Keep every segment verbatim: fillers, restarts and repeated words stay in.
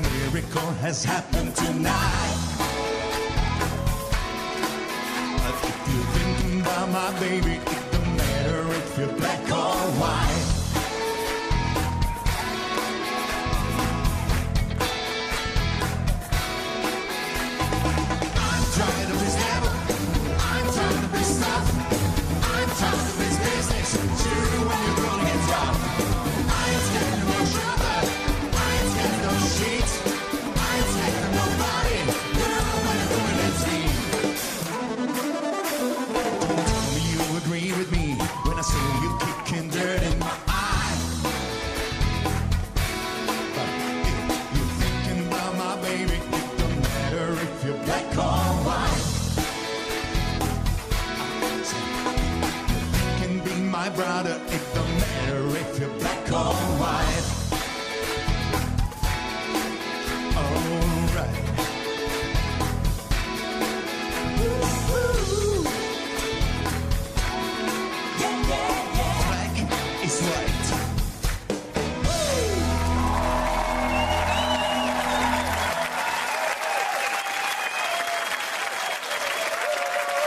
miracle has happened tonight. If you're thinking about my baby, it don't matter if you're black or white. I'm tired of this devil, I'm tired of this stuff, I'm tired of this business, too when you're gonna get tough. I ain't scared of no sugar, I ain't scared of no sheets, I ain't scared of nobody, you when you're doing it team. Tell me you agree with me when I say you kicking dirt in my eye. But if you're thinking about my baby, it don't matter if you're black or white. You can be my brother, it don't matter if you're black or white. Alright. Woo-hoo. Yeah, yeah, yeah. Black is white.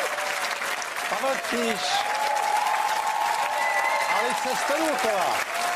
Pavel Kříž, Alice Stolíková.